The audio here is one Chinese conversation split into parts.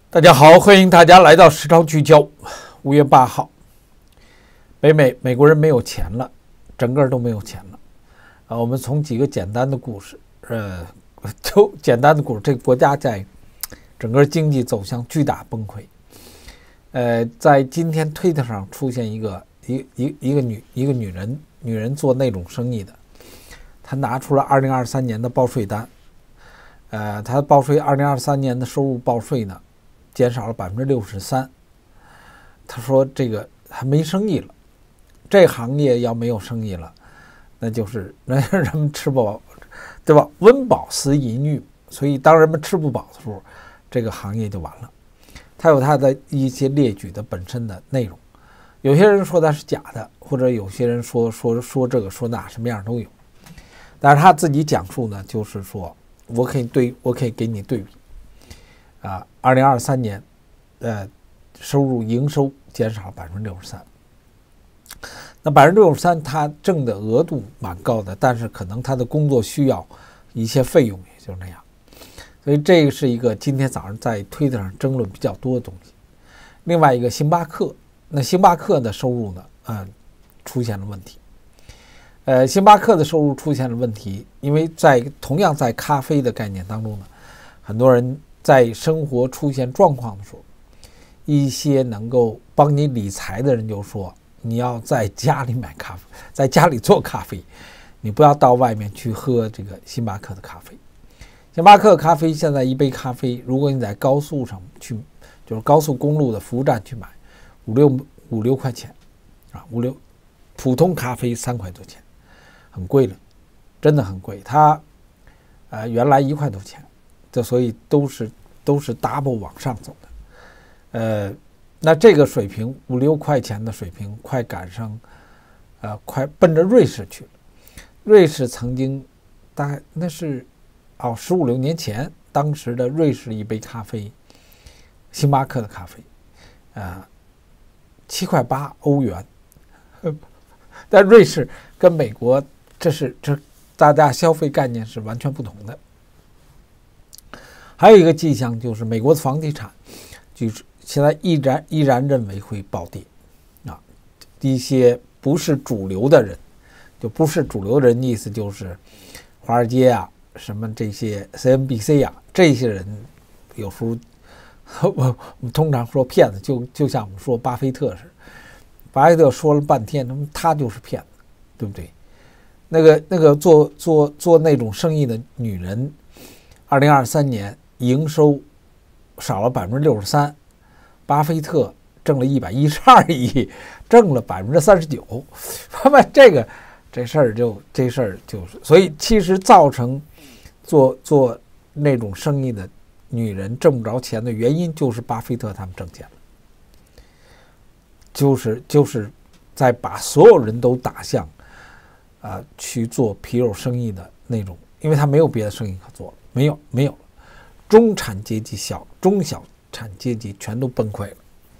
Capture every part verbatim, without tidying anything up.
大家好，欢迎大家来到时超聚焦。五月八号，北美美国人没有钱了，整个都没有钱了。啊，我们从几个简单的故事，呃，就简单的故事，这个国家在整个经济走向巨大崩溃。呃，在今天推特上出现一个一一一个女一个女人，女人做那种生意的，她拿出了二零二三年的报税单。呃，她报税二零二三年的收入报税呢，减少了百分之六十三。他说这个还没生意了，这行业要没有生意了，那就是人人们吃不饱，对吧？温饱思淫欲，所以当人们吃不饱的时候，这个行业就完了。他有他的一些列举的本身的内容，有些人说他是假的，或者有些人说说说这个说那，什么样都有。但是他自己讲述呢，就是说我可以对我可以给你对比。啊，二零二三年，呃，收入营收减少百分之六十三。那百分之六十三，他挣的额度蛮高的，但是可能他的工作需要一些费用，也就是那样。所以这个是一个今天早上在推特上争论比较多的东西。另外一个，星巴克，那星巴克的收入呢，嗯，出现了问题。呃，星巴克的收入出现了问题，因为在同样在咖啡的概念当中呢，很多人在生活出现状况的时候，一些能够帮你理财的人就说，你要在家里买咖啡，在家里做咖啡，你不要到外面去喝这个星巴克的咖啡。星巴克咖啡现在一杯咖啡，如果你在高速上去，就是高速公路的服务站去买，五六五六块钱，啊，五六，普通咖啡三块多钱，很贵了，真的很贵。它，呃，原来一块多钱，这所以都是都是 double 往上走的。呃，那这个水平五六块钱的水平，快赶上，呃，快奔着瑞士去了。瑞士曾经，大概那是，哦，十五六年前，当时的瑞士一杯咖啡，星巴克的咖啡，啊、呃，七块八欧元。但瑞士跟美国，这是这大家消费概念是完全不同的。还有一个迹象就是，美国的房地产，就是现在依然依然认为会暴跌，啊，一些不是主流的人，就不是主流的人，意思就是华尔街啊，什么这些 C N B C 啊，这些人有时候我我们通常说骗子，就就像我们说巴菲特似的，巴菲特说了半天，那么他就是骗子，对不对？那个那个做做做那种生意的女人，二零二三年营收少了百分之六十三，巴菲特挣了一百一十二亿，挣了百分之三十九。那么这个这事儿就这事儿就是，所以其实造成做做那种生意的女人挣不着钱的原因，就是巴菲特他们挣钱了，就是就是在把所有人都打向啊、呃、去做皮肉生意的那种，因为他没有别的生意可做了，没有没有了。中产阶级、小中小产阶级全都崩溃了。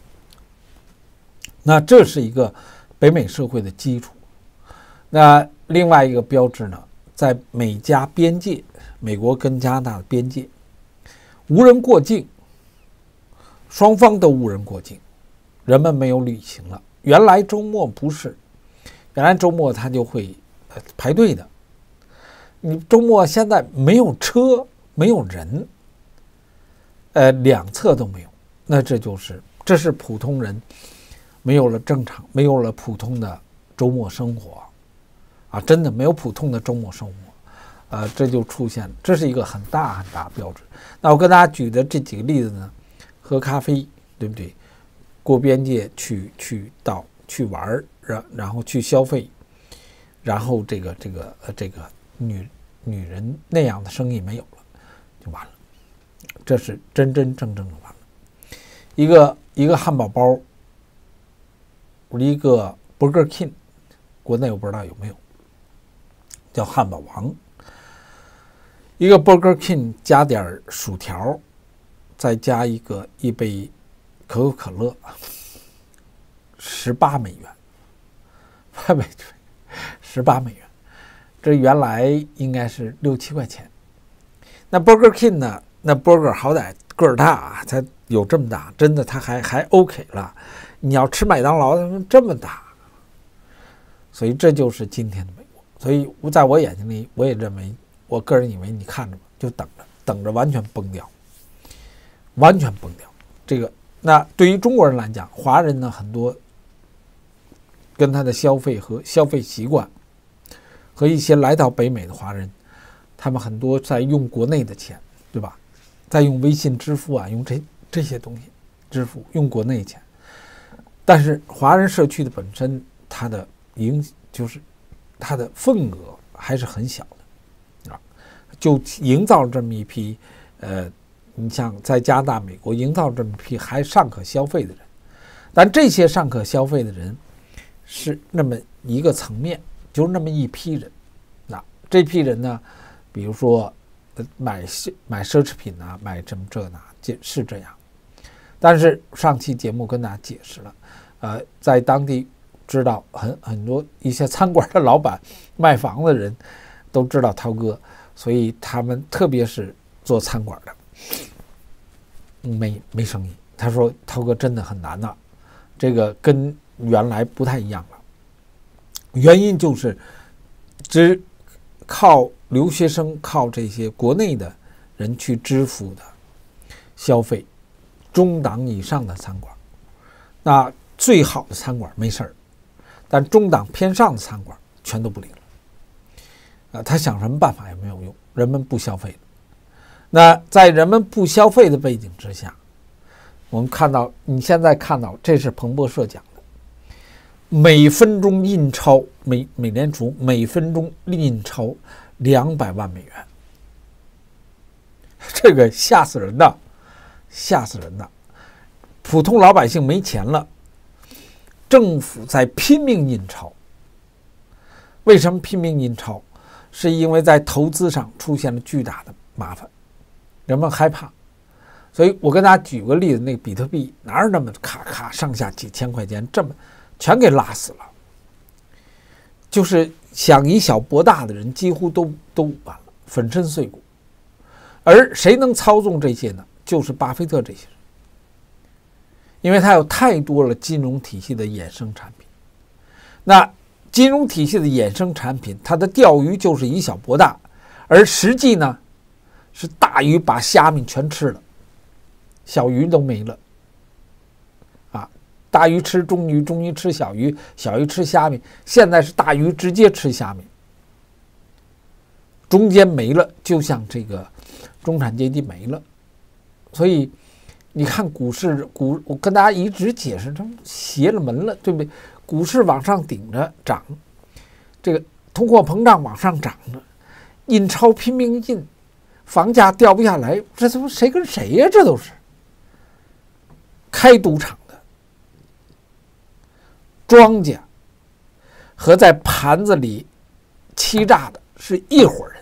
那这是一个北美社会的基础。那另外一个标志呢，在美加边界，美国跟加拿大的边界，无人过境，双方都无人过境，人们没有旅行了。原来周末不是，原来周末他就会排队的。你周末现在没有车，没有人。呃，两侧都没有，那这就是这是普通人没有了正常，没有了普通的周末生活啊，真的没有普通的周末生活，呃，这就出现了，这是一个很大很大的标志。那我跟大家举的这几个例子呢，喝咖啡，对不对？过边界去去到去玩，然然后去消费，然后这个这个呃这个女女人那样的生意没有了，就完了。这是真真正正的完了。一个一个汉堡包，一个 Burger King， 国内我不知道有没有，叫汉堡王。一个 Burger King 加点薯条，再加一个一杯可口可乐，十八美元，十八美元，这原来应该是六七块钱。那 Burger King 呢？ 那波哥好歹个儿大啊，才有这么大，真的他还还 OK 了。你要吃麦当劳，他们这么大，所以这就是今天的美国。所以在我眼睛里，我也认为，我个人以为你看着吧，就等着，等着完全崩掉，完全崩掉。这个，那对于中国人来讲，华人呢很多跟他的消费和消费习惯，和一些来到北美的华人，他们很多在用国内的钱，对吧？在用微信支付啊，用这这些东西支付，用国内钱。但是华人社区的本身，它的影就是它的份额还是很小的啊，就营造这么一批呃，你像在加拿大、美国营造这么一批还尚可消费的人，但这些尚可消费的人是那么一个层面，就是那么一批人。那这批人呢，比如说买买奢侈品啊，买这么这那，是这样。但是上期节目跟大家解释了，呃，在当地知道很很多一些餐馆的老板、卖房的人都知道涛哥，所以他们特别是做餐馆的，没没生意。他说涛哥真的很难呐、啊，这个跟原来不太一样了。原因就是只靠留学生、靠这些国内的人去支付的消费。中档以上的餐馆，那最好的餐馆没事儿，但中档偏上的餐馆全都不灵了。啊，他想什么办法也没有用，人们不消费了。那在人们不消费的背景之下，我们看到，你现在看到，这是彭博社讲的，每分钟印钞，美美联储每分钟印钞两百万美元，这个吓死人的。吓死人的，普通老百姓没钱了，政府在拼命印钞。为什么拼命印钞？是因为在投资上出现了巨大的麻烦，人们害怕。所以我跟大家举个例子，那个比特币哪有那么咔咔上下几千块钱，这么全给拉死了。就是想以小博大的人几乎都都完了，粉身碎骨。而谁能操纵这些呢？就是巴菲特这些人，因为他有太多了金融体系的衍生产品。那金融体系的衍生产品，它的钓鱼就是以小博大，而实际呢是大鱼把虾米全吃了，小鱼都没了。啊，大鱼吃中鱼，中鱼吃小鱼，小鱼吃虾米，现在是大鱼直接吃虾米，中间没了，就像这个中产阶级没了。所以你看股市，股我跟大家一直解释，它邪了门了，对不对？股市往上顶着涨，这个通货膨胀往上涨着，印钞拼命印，房价掉不下来，这他妈谁跟谁呀、啊？这都是开赌场的庄家和在盘子里欺诈的是一伙人，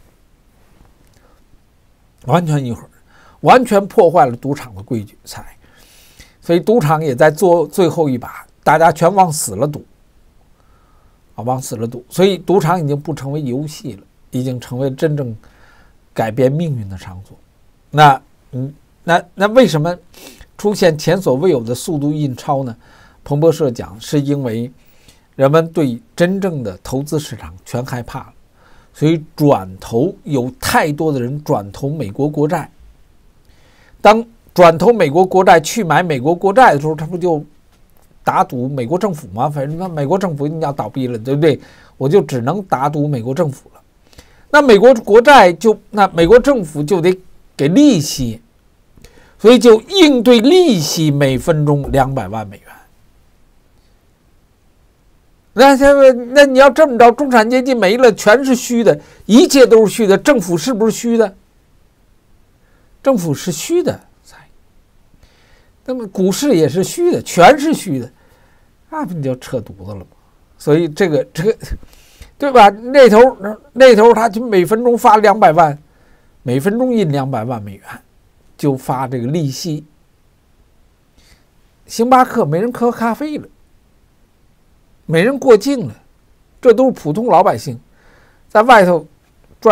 完全一伙人。完全破坏了赌场的规矩才，所以赌场也在做最后一把，大家全往死了赌，啊，往死了赌。所以赌场已经不成为游戏了，已经成为真正改变命运的场所。那，嗯，那那为什么出现前所未有的速度印钞呢？彭博社讲，是因为人们对真正的投资市场全害怕了，所以转投有太多的人转投美国国债。当转投美国国债去买美国国债的时候，他不就打赌美国政府吗？反正美国政府要倒闭了，对不对？我就只能打赌美国政府了。那美国国债就那美国政府就得给利息，所以就应对利息每分钟两百万美元。那现在那你要这么着，中产阶级没了，全是虚的，一切都是虚的。政府是不是虚的？政府是虚的，那么股市也是虚的，全是虚的，那不你就扯犊子了吗？所以这个这个，对吧？那头那头他就每分钟发两百万，每分钟印两百万美元，就发这个利息。星巴克没人喝咖啡了，没人过境了，这都是普通老百姓在外头赚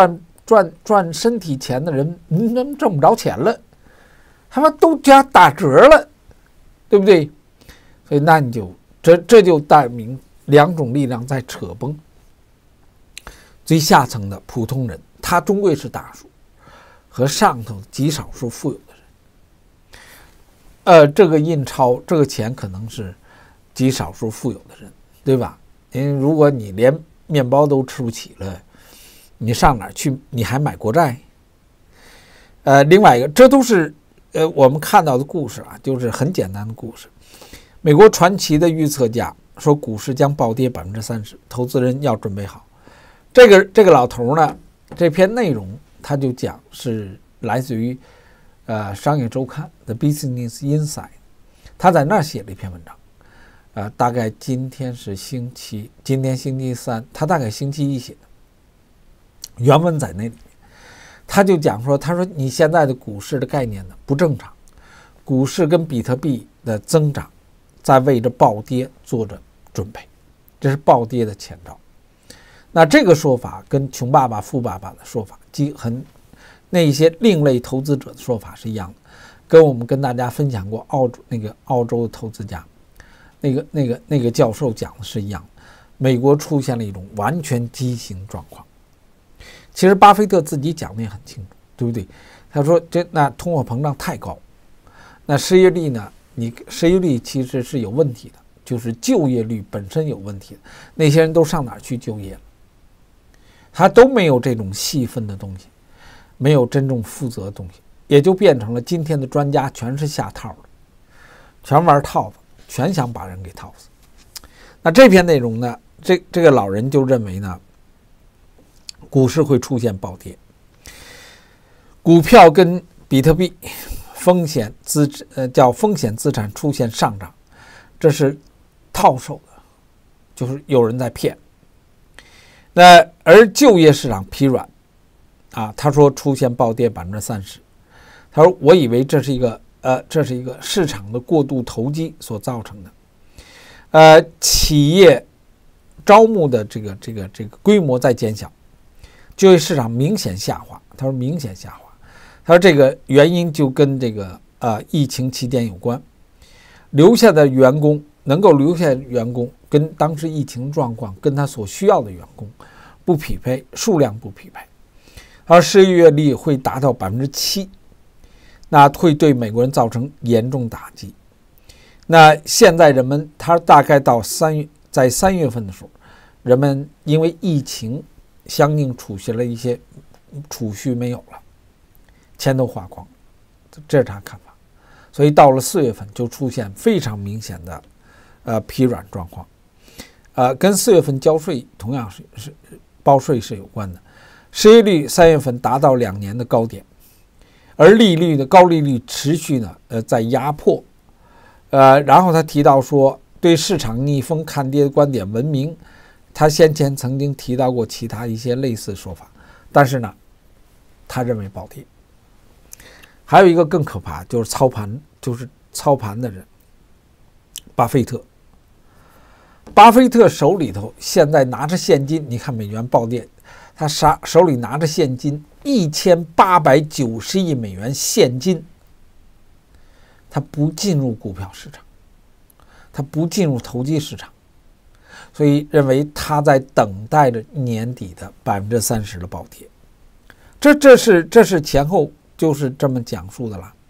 赚赚身体钱的人，你怎么挣不着钱了？他们都加打折了，对不对？所以那你就这这就代明两种力量在扯崩最下层的普通人，他终归是大数，和上头极少数富有的人。呃，这个印钞这个钱可能是极少数富有的人，对吧？因为如果你连面包都吃不起了，你上哪儿去？你还买国债？呃，另外一个，这都是呃我们看到的故事啊，就是很简单的故事。美国传奇的预测家说股市将暴跌百分之三十，投资人要准备好。这个这个老头呢，这篇内容他就讲是来自于呃商业周刊的 Business Insight， 他在那儿写了一篇文章。呃，大概今天是星期，今天星期三，他大概星期一写的，原文在那里面，他就讲说，他说你现在的股市的概念呢不正常，股市跟比特币的增长在为着暴跌做着准备，这是暴跌的前兆。那这个说法跟穷爸爸富爸爸的说法，即很那一些另类投资者的说法是一样的，跟我们跟大家分享过澳洲那个澳洲的投资家。那个、那个、那个教授讲的是一样，美国出现了一种完全畸形状况。其实巴菲特自己讲的也很清楚，对不对？他说这那通货膨胀太高，那失业率呢？你失业率其实是有问题的，就是就业率本身有问题的。那些人都上哪儿去就业了？他都没有这种细分的东西，没有真正负责的东西，也就变成了今天的专家全是下套的，全玩套子。全想把人给套死。那这篇内容呢，这这个老人就认为呢，股市会出现暴跌，股票跟比特币风险资呃叫风险资产出现上涨，这是套手的，就是有人在骗。那而就业市场疲软啊，他说出现暴跌百分之三十，他说我以为这是一个。呃，这是一个市场的过度投机所造成的。呃，企业招募的这个这个这个规模在减小，就业市场明显下滑。他说明显下滑，他说这个原因就跟这个呃疫情期间有关，留下的员工能够留下的员工跟当时疫情状况跟他所需要的员工不匹配，数量不匹配，而失业率会达到百分之七。那会对美国人造成严重打击。那现在人们，他大概到三月，在三月份的时候，人们因为疫情相应储蓄了一些储蓄没有了，钱都花光了，这是他看法。所以到了四月份就出现非常明显的呃疲软状况，呃，跟四月份交税同样是是报税是有关的。失业率三月份达到两年的高点。而利率的高利率持续呢，呃，在压迫，呃，然后他提到说，对市场逆风看跌的观点闻名，他先前曾经提到过其他一些类似说法，但是呢，他认为暴跌。还有一个更可怕，就是操盘，就是操盘的人，巴菲特。巴菲特手里头现在拿着现金，你看美元暴跌，他手手里拿着现金。一千八百九十亿美元现金，他不进入股票市场，他不进入投机市场，所以认为他在等待着年底的百分之三十的暴跌。这这是这是前后就是这么讲述的啦。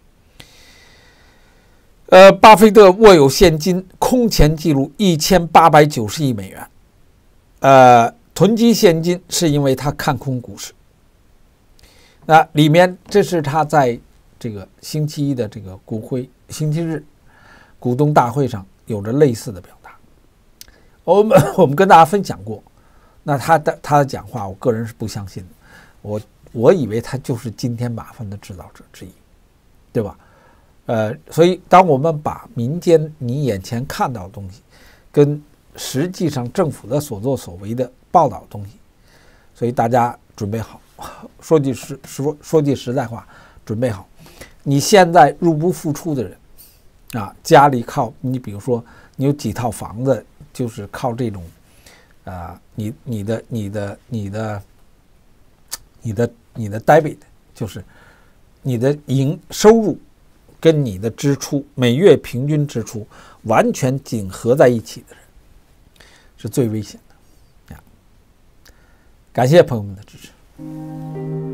呃，巴菲特握有现金空前记录一千八百九十亿美元，呃，囤积现金是因为他看空股市。那里面，这是他在这个星期一的这个股会星期日股东大会上有着类似的表达。我们我们跟大家分享过，那他的他的讲话，我个人是不相信的。我我以为他就是今天马粪的制造者之一，对吧？呃，所以当我们把民间你眼前看到的东西，跟实际上政府的所作所为的报道的东西，所以大家准备好。说句实说说句实在话，准备好。你现在入不敷出的人啊，家里靠你，比如说你有几套房子，就是靠这种，啊、呃，你你的你的你的你的你的 debit 就是你的营收入跟你的支出每月平均支出完全紧合在一起的人，是最危险的呀。感谢朋友们的支持。